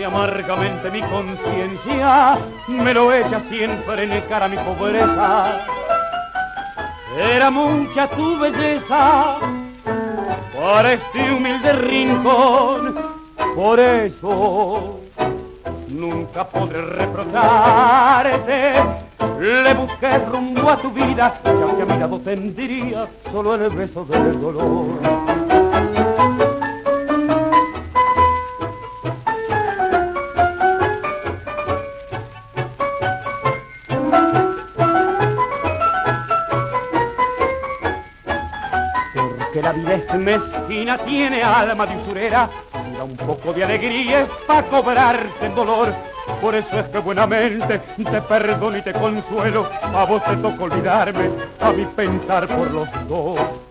amargamente mi conciencia me lo echa siempre en cara mi pobreza. Era mucha tu belleza para este humilde rincón, por eso nunca podré reprocharte. Le busqué rumbo a tu vida, y aunque a mi lado tendría solo el beso del dolor. Porque la vida es mezquina, tiene alma de usurera, da un poco de alegría para cobrarte el dolor. Por eso es que buenamente te perdono y te consuelo. A vos te toca olvidarme, a mí pensar por los dos.